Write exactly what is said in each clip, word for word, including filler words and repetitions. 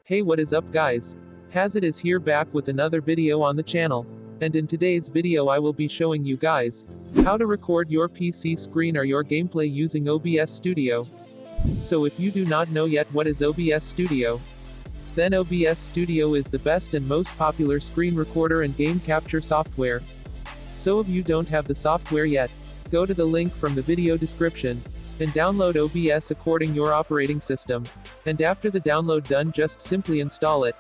Hey, what is up guys? Hazet is here back with another video on the channel. And in today's video I will be showing you guys how to record your P C screen or your gameplay using O B S Studio. So if you do not know yet what is O B S Studio, then O B S Studio is the best and most popular screen recorder and game capture software. So if you don't have the software yet, go to the link from the video description and download O B S according your operating system. And after the download done, just simply install it.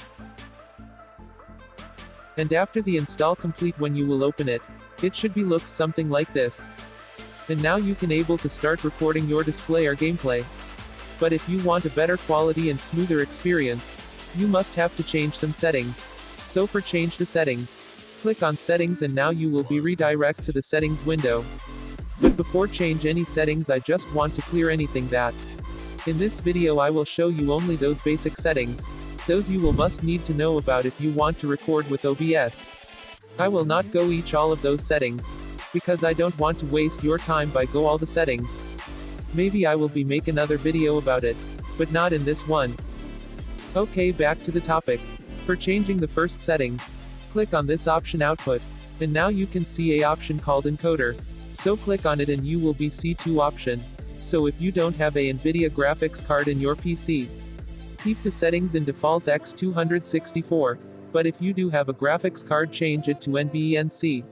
And after the install complete, when you will open it, it should be looks something like this. And now you can able to start recording your display or gameplay. But if you want a better quality and smoother experience, you must have to change some settings. So for change the settings, click on settings and now you will be redirect to the settings window. But before change any settings, I just want to clear anything that. In this video I will show you only those basic settings. Those you will must need to know about if you want to record with O B S. I will not go each all of those settings, because I don't want to waste your time by go all the settings. Maybe I will be make another video about it, but not in this one. Okay, back to the topic. For changing the first settings, click on this option output, and now you can see a option called encoder. So click on it and you will be see two option. So if you don't have a NVIDIA graphics card in your P C, keep the settings in default X two sixty-four, but if you do have a graphics card, change it to N V E N C.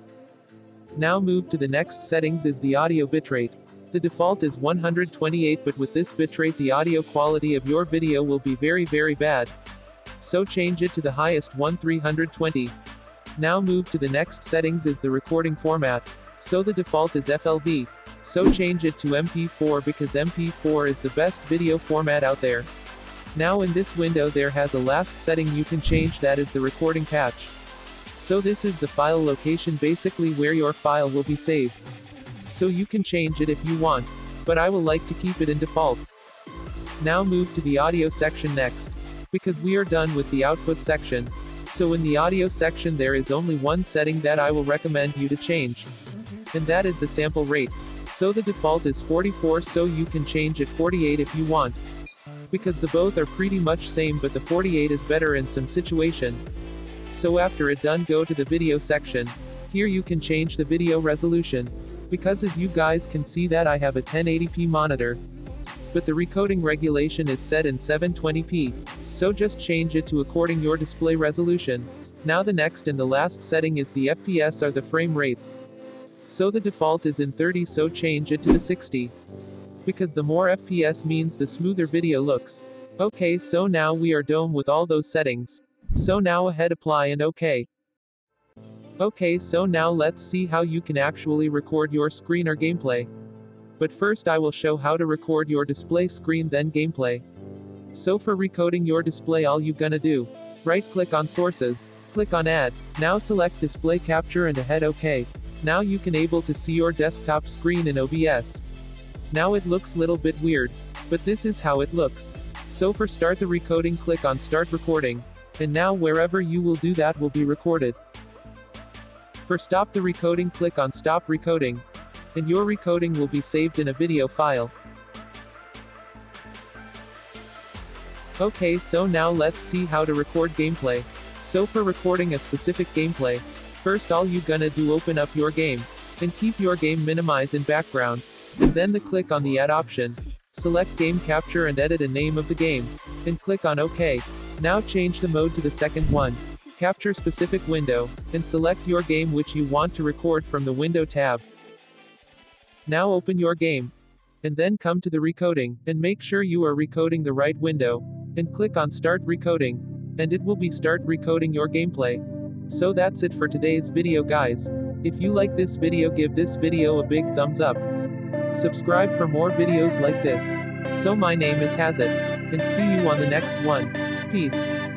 Now move to the next settings is the audio bitrate. The default is one hundred twenty-eight, but with this bitrate the audio quality of your video will be very very bad. So change it to the highest one three twenty. Now move to the next settings is the recording format. So the default is F L V. So change it to M P four because M P four is the best video format out there. Now in this window there has a last setting you can change, that is the recording patch. So this is the file location, basically where your file will be saved. So you can change it if you want, but I will like to keep it in default. Now move to the audio section next, because we are done with the output section. So in the audio section there is only one setting that I will recommend you to change. And that is the sample rate. So the default is forty-four, so you can change it forty-eight if you want. Because the both are pretty much same, but the forty-eight is better in some situation. So after it done, go to the video section. Here you can change the video resolution. Because as you guys can see that I have a ten eighty p monitor. But the recoding regulation is set in seven twenty p. So just change it to according your display resolution. Now the next and the last setting is the F P S or the frame rates. So the default is in thirty, so change it to the sixty. Because the more F P S means the smoother video looks. Okay, so now we are done with all those settings. So now ahead apply and OK. Okay, so now let's see how you can actually record your screen or gameplay. But first I will show how to record your display screen then gameplay. So for recoding your display, all you gonna do, right click on sources, click on add, now select display capture and ahead OK. Now you can able to see your desktop screen in O B S. Now it looks little bit weird, but this is how it looks. So for start the recording, click on start recording, and now wherever you will do that will be recorded. For stop the recording, click on stop recording, and your recording will be saved in a video file. Okay, so now let's see how to record gameplay. So for recording a specific gameplay, first all you gonna do, open up your game, and keep your game minimize in background, and then the click on the add option, select game capture and edit a name of the game, and click on OK. Now change the mode to the second one, capture specific window, and select your game which you want to record from the window tab. Now open your game, and then come to the recoding, and make sure you are recoding the right window, and click on start recoding, and it will be start recoding your gameplay. So that's it for today's video guys. If you like this video, give this video a big thumbs up. Subscribe for more videos like this. So my name is Hazet, and see you on the next one. Peace.